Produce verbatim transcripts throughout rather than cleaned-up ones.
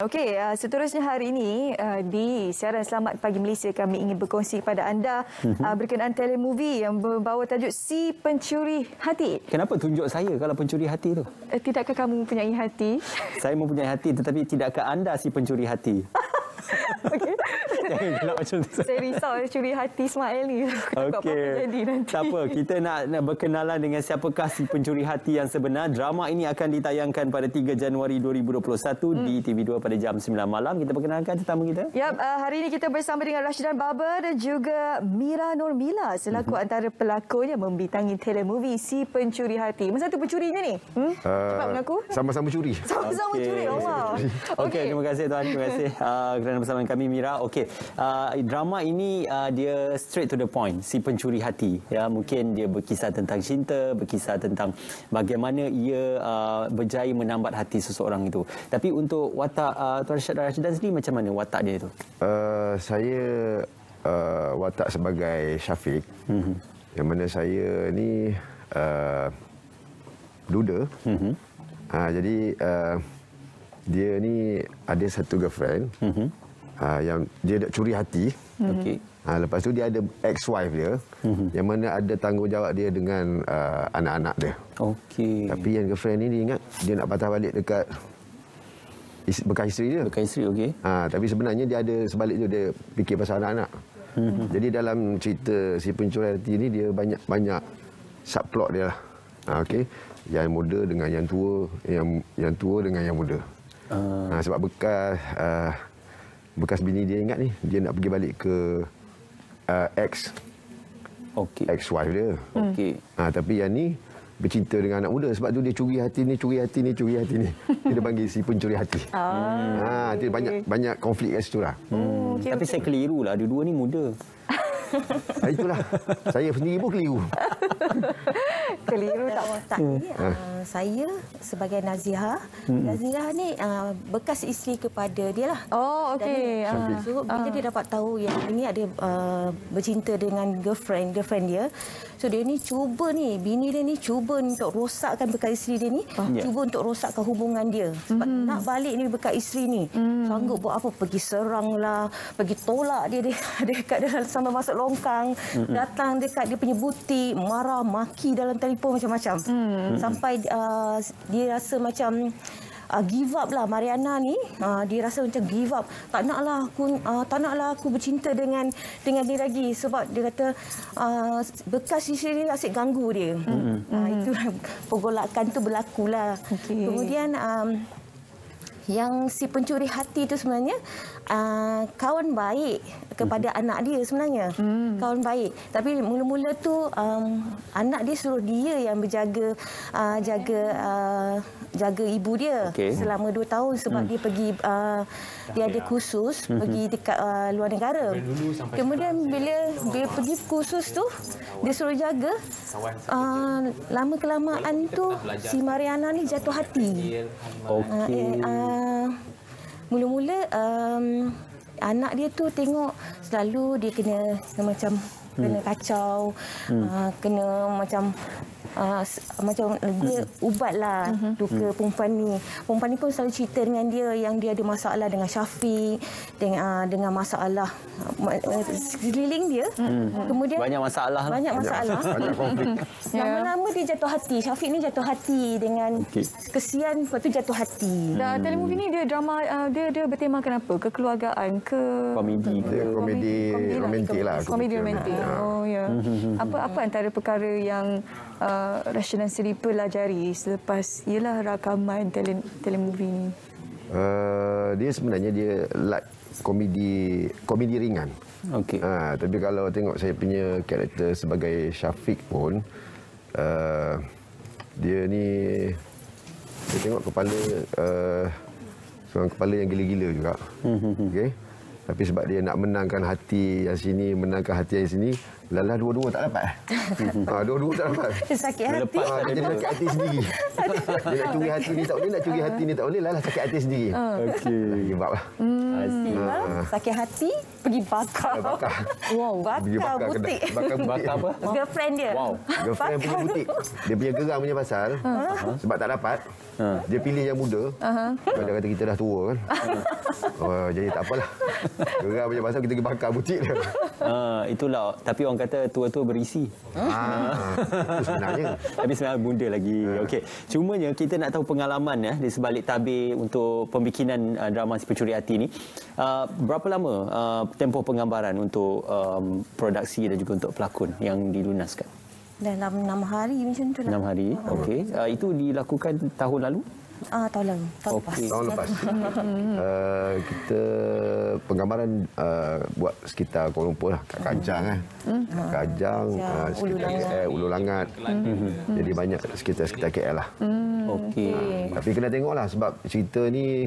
Okey, uh, seterusnya hari ini uh, di siaran Selamat Pagi Malaysia kami ingin berkongsi kepada anda mm-hmm. uh, berkenaan telemovie yang membawa tajuk Si Pencuri Hati. Kenapa tunjuk saya kalau pencuri hati tu? Uh, tidakkah kamu mempunyai hati? Saya mempunyai hati, tetapi tidakkah anda si pencuri hati? Okey. Jangan gelap macam tu. Saya risau curi hati Ismail ni. Okey. Apa jadi nanti. Tak apa, kita nak, nak berkenalan dengan siapakah si pencuri hati yang sebenar. Drama ini akan ditayangkan pada tiga Januari dua ribu dua puluh satu hmm. di T V dua pada jam sembilan malam. Kita perkenalkan tetamu kita. Yap, uh, hari ini kita bersama dengan Rashidan Baber dan juga Mira Nurmila selaku hmm. antara pelakon yang membintangi telemovie Si Pencuri Hati. Mana satu pencurinya ni? Hmm? Uh, Cepat mengaku. Sama-sama curi. Sama-sama okay. curi. Oh, wow. Okey, okay, terima kasih tuan. Terima kasih uh, kerana bersama kami Mira. Okey, uh, drama ini uh, dia straight to the point, Si Pencuri Hati. Ya, mungkin dia berkisah tentang cinta, berkisah tentang bagaimana ia uh, berjaya menambat hati seseorang itu. Tapi untuk watak uh, Tuan Rashidan sendiri macam mana watak dia itu? Uh, saya uh, watak sebagai Syafiq. Mm-hmm. Yang mana saya ni uh, duda. Mm-hmm. Uh, jadi uh, dia ni ada satu girlfriend. Mm-hmm. Uh, yang dia curi hati. Mm-hmm. Okey. Uh, lepas tu dia ada ex-wife dia. Mm-hmm. Yang mana ada tanggungjawab dia dengan uh, anak-anak dia. Okey. Tapi yang girlfriend ni dia ingat dia nak patah balik dekat is, bekas isteri dia. Bekas isteri, okey. Uh, tapi sebenarnya dia ada sebalik tu, dia fikir pasal anak-anak. Mm-hmm. Jadi dalam cerita Si Pencuri Hati ni dia banyak-banyak subplot dia lah. Uh, okey. Yang muda dengan yang tua, yang yang tua dengan yang muda. Uh. Uh, sebab bekas uh, bekas bini dia ingat ni, dia nak pergi balik ke uh, ex okay. ex-wife dia. Okey. Ha, tapi yang ni bercinta dengan anak muda, sebab tu dia curi hati ni, curi hati ni, curi hati ni. Dia panggil Si Pencuri Hati. Ah, ha, dia banyak banyak konflik kat situ lah. Hmm. Okay, Tapi okay. saya keliru lah, dua-dua ni muda. Ha, itulah. Saya sendiri pun keliru. Keliru tak watak ni. Uh, saya sebagai Naziha. Hmm. Naziha ni uh, bekas isteri kepada dia lah. Oh, okey. Uh, so, bila uh. dia dapat tahu yang ini ada uh, bercinta dengan girlfriend, girlfriend dia. So, dia ni cuba ni, bini dia ni cuba untuk rosakkan bekas isteri dia ni. Uh. Yeah. Cuba untuk rosakkan hubungan dia. Sebab mm. nak balik ni bekas isteri ni. Mm. Sanggup buat apa? Pergi serang lah, pergi tolak dia, dia dekat dalam sambil masuk longkang. Mm-hmm. Datang dekat dia punya butik, marah, maki dalam telefon macam-macam. Mm-hmm. Sampai uh, dia rasa macam uh, give up lah. Mariana ni uh, dia rasa macam give up. Tak naklah aku uh, tak naklah aku bercinta dengan dengan dia lagi, sebab dia kata uh, bekas isteri dia asyik ganggu dia. Mm-hmm. Uh, itu pergolakan tu berlakulah. Okay. Kemudian um, yang Si Pencuri Hati itu sebenarnya uh, kawan baik kepada hmm. anak dia sebenarnya. Hmm. Kawan baik. Tapi mula-mula tu um, anak dia suruh dia yang berjaga uh, jaga uh, jaga ibu dia okay. selama dua tahun sebab hmm. dia pergi uh, dia ada kursus hmm. pergi dekat uh, luar negara. Kemudian bila bila pergi kursus tu dia suruh jaga, uh, lama kelamaan tu si Mariana ni jatuh hati. Okey. Uh, uh, mula-mula um, anak dia tu tengok selalu dia kena, kena macam hmm. kena kacau, hmm. uh, kena macam uh, macam dia ubatlah hmm. duka hmm. perempuan ni. Perempuan ni pun selalu cerita dengan dia yang dia ada masalah dengan Syafiq, dengan uh, dengan masalah uh, sekeliling dia. Hmm. Kemudian banyak masalah. Banyak masalah. Banyak konflik. Lama-lama dia jatuh hati. Syafiq ni jatuh hati dengan okay. kesian, lepas tu jatuh hati. Dan hmm. telemovie ni dia drama, uh, dia dia bertemakan apa? Kekeluargaan ke komedi ke? Komedi romantik lah. Komedi romantik. Oh ya. Yeah. Apa apa antara perkara yang uh, Rashidan sendiri pelajari selepas ialah rakaman tele, telemovie ni? Uh, dia sebenarnya dia like komedi komedi ringan. Okey. Ha, tapi kalau tengok saya punya karakter sebagai Syafiq pun, uh, dia ni saya tengok kepala uh, seorang kepala yang gila-gila juga. Okey. Tapi sebab dia nak menangkan hati yang sini, menangkan hati yang sini, Lala dua-dua tak dapat. ha, dua-dua tak dapat. Sakit hati. Ha, dia sakit hati sendiri. Dia nak curi hati ni tak boleh, nak curi hati ni tak boleh. Lala sakit hati sendiri. Okey. Give up lah. Hmm. Ha. Sakit hati, pergi bakar. Bakar. Wow, bakar, Pergi bakar butik. kedai. Bakar butik. Bakar apa? Girlfriend dia. Wow. Girlfriend punya butik. Dia punya geram punya pasal. Uh-huh. Sebab tak dapat. Uh. Dia pilih yang muda. Uh-huh. Dia kata kita dah tua kan. Uh. Oh, jadi tak apalah. Geram punya pasal kita pergi bakar butik dia. Uh, itulah. Tapi orang kata tua-tua berisi. Ah, itu sebenarnya. Tapi sebenarnya muda lagi. Okey. Cumanya kita nak tahu pengalaman ya di sebalik tabir untuk pembikinan uh, drama Si Pencuri Hati ni. Uh, berapa lama uh, tempoh penggambaran untuk um, produksi dan juga untuk pelakon yang dilunaskan? Dalam enam hari macam tu lah. enam hari. Okey. Uh, itu dilakukan tahun lalu? Ah, tahun lalu. Tahun lepas. Okey. Tahun lepas. uh, kita penggambaran uh, buat sekitar Kuala Lumpur lah. Kat Kajang kan. Hmm. Kajang, uh, sekitar K L, Ulu Langat. Hmm. Jadi banyak sekitar-sekitar K L lah. Hmm. Okey. Uh, tapi kena tengok lah sebab cerita ni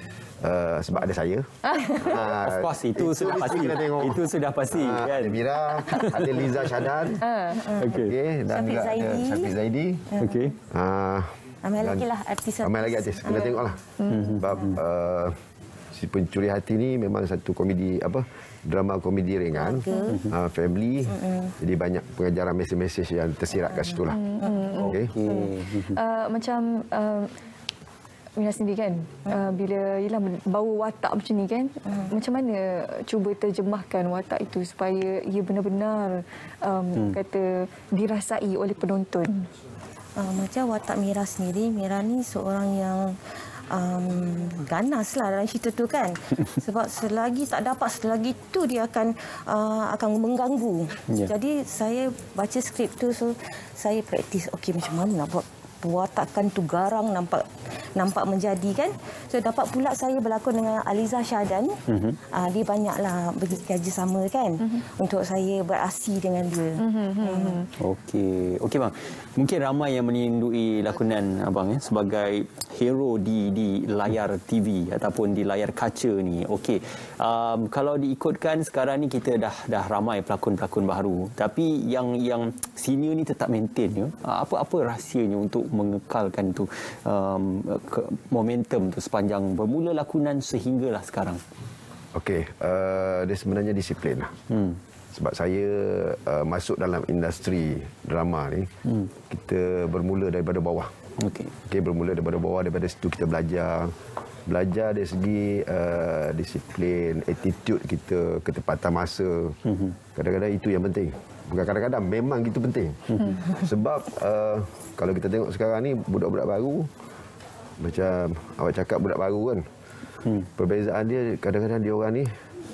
Uh, sebab ada saya. uh, of course itu, itu sudah pasti. Itu sudah pasti uh, kan. Ada Mira, ada Liza Syadan. Uh, uh. Okey. Okay, dan Syafiq juga Zaidi. ada Syafiq Zaidi. Okey. Uh, ramai lagi lah artis. Ramai lagi artis. Kena uh. tengok lah. Uh. Sebab uh, Si Pencuri Hati ni memang satu komedi apa? Drama komedi ringan, uh, family. Uh. Jadi banyak pengajaran mesej-mesej yang tersirat kat situ lah. Uh. Okey. Uh, macam uh, Mira sendiri kan, uh, bila ialah bawa watak macam ni kan, uh. macam mana cuba terjemahkan watak itu supaya ia benar-benar um, hmm. kata dirasai oleh penonton? Uh, macam watak Mira sendiri, Mira ni seorang yang um, ganas lah dalam cerita tu kan. Sebab selagi tak dapat, selagi tu dia akan uh, akan mengganggu. Yeah. Jadi saya baca skrip tu, so saya praktis, okey macam mana nak buat watakan tu garang nampak nampak menjadi kan. So dapat pula saya berlakon dengan Aliza Syadan. Mm-hmm. Uh, dia banyaklah bekerjasama kan mm-hmm. untuk saya beraksi dengan dia. Mm-hmm. Okey. Okey bang. Mungkin ramai yang menindui lakonan abang ya sebagai hero di di layar T V ataupun di layar kaca ni. Okey. Um, kalau diikutkan sekarang ni kita dah dah ramai pelakon-pelakon baru. Tapi yang yang senior ni tetap maintain ya. Apa-apa rahsianya untuk mengekalkan tu um, ke, momentum tu sepanjang bermula lakonan sehinggalah sekarang? Okey, uh, dia sebenarnya disiplin lah. Hmm. Sebab saya uh, masuk dalam industri drama ni, hmm. kita bermula daripada bawah. Okey. Okey, bermula daripada bawah, daripada situ kita belajar. Belajar dari segi uh, disiplin, attitude kita, ketepatan masa. Hmm. Kadang-kadang itu yang penting. Bukan kadang-kadang, memang itu penting. Hmm. Sebab uh, kalau kita tengok sekarang ni budak-budak baru, macam awak cakap budak baru kan. Hmm. Perbezaan dia kadang-kadang dia orang ni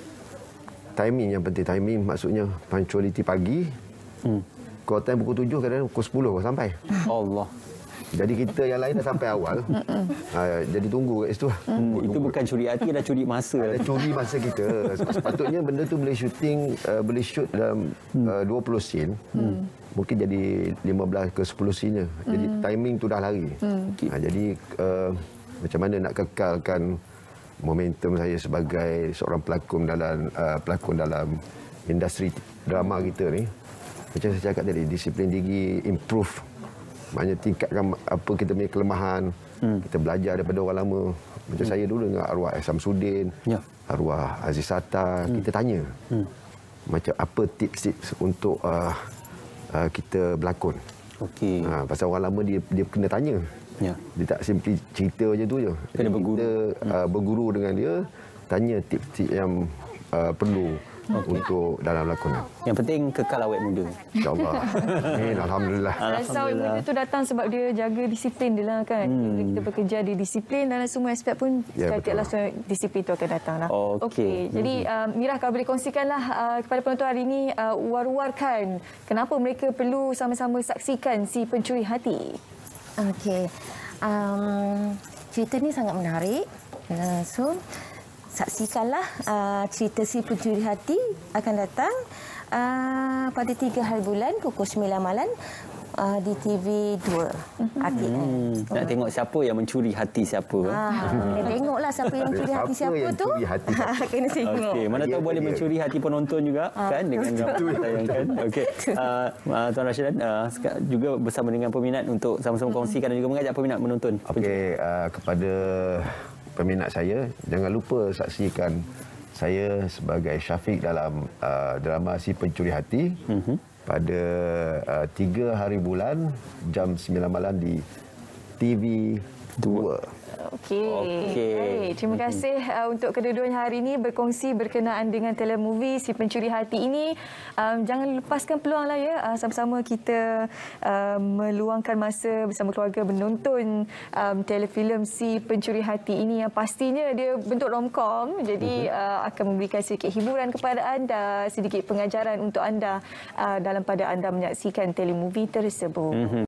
timing yang penting. Timing maksudnya punctuality pagi. Hmm. Call time pukul tujuh, kadang-kadang pukul sepuluh baru sampai. Allah. Jadi kita yang lain dah sampai awal. ha, jadi tunggu kat situ. Hmm. Itu bukan curi hati, dah curi masa. Dah curi masa kita. Sepatutnya benda tu boleh shooting, uh, boleh shoot dalam uh, dua puluh scene. Hmm. Mungkin jadi lima belas ke sepuluh scene. Jadi hmm. timing tu dah lari. Hmm. Ha, jadi uh, macam mana nak kekalkan momentum saya sebagai seorang pelakon dalam uh, pelakon dalam industri drama kita ni. Macam saya cakap tadi, disiplin diri, improve. Maknanya tingkatkan apa kita punya kelemahan. Hmm. Kita belajar daripada orang lama. Macam hmm. saya dulu dengan arwah Samsudin, ya. arwah Aziz Sattar, hmm. kita tanya. Hmm. Macam apa tips-tips untuk uh, uh, kita berlakon. Okey. Ha, pasal orang lama dia dia kena tanya. Ya. Dia tak simply cerita je tu je. Kena berguru. Kita hmm. uh, berguru dengan dia, tanya tips-tips yang uh, perlu. Okay. Untuk dalam lakonan. Yang penting kekal awet muda. InsyaAllah. Amin. Alhamdulillah. Rasa awet muda tu datang sebab dia jaga disiplin dia lah kan. Hmm. Kita bekerja di disiplin dalam semua aspek pun ya, setiap disiplin tu akan datang lah. Okey. Okay. Jadi uh, Mira, kalau boleh kongsikanlah uh, kepada penonton hari ini, uh, war-warkan kenapa mereka perlu sama-sama saksikan Si Pencuri Hati. Okey. Um, cerita ni sangat menarik. Uh, so saksikanlah uh, cerita Si Pencuri Hati akan datang uh, pada tiga hari bulan pukul sembilan malam uh, di T V dua R T M. Hmm, nak tengok siapa yang mencuri hati siapa. Ah, kena tengoklah siapa yang curi hati Siapa siapa yang tu. curi hati siapa? Kena tengok. Okey, mana tahu Dia- boleh dia. mencuri hati penonton juga kan dengan drama yang ditayangkan. Okey. Uh, uh, Tuan Rashidan uh, seka- juga bersama dengan peminat untuk sama-sama kongsikan dan juga mengajak peminat menonton. Okey, uh, kepada peminat saya, jangan lupa saksikan saya sebagai Syafiq dalam uh, drama Si Pencuri Hati mm-hmm. pada uh, tiga hari bulan jam sembilan malam di T V dua. Okey. Okey. Baik, terima kasih uh, untuk kedua-duanya hari ini berkongsi berkenaan dengan telemovie Si Pencuri Hati ini. Um, jangan lepaskan peluang lah ya. Uh, sama-sama kita uh, meluangkan masa bersama keluarga menonton um, telefilm Si Pencuri Hati ini yang pastinya dia bentuk romcom. Jadi uh, akan memberikan sedikit hiburan kepada anda, sedikit pengajaran untuk anda uh, dalam pada anda menyaksikan telemovie tersebut. Mm-hmm.